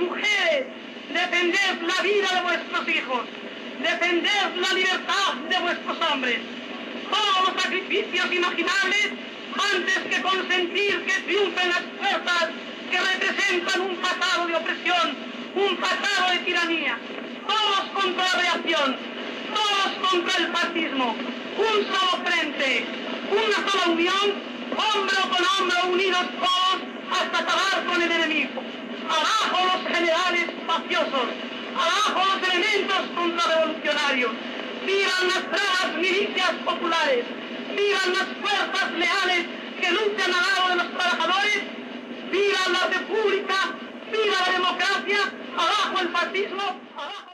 mujeres, defended la vida de vuestros hijos, defended la libertad de vuestros hombres. Todos los sacrificios imaginables antes que consentir que triunfen las fuerzas que representan un pasado de opresión, un pasado de tiranía. Todos contra la reacción, todos contra el fascismo, un solo frente, una sola unión, hombro con hombro, unidos todos hasta acabar con el enemigo. Abajo los generales mafiosos, abajo los elementos contrarrevolucionarios. Vivan las bravas milicias populares, vivan las fuerzas leales que luchan al lado de los trabajadores, viva la república, viva la democracia, abajo el fascismo, abajo...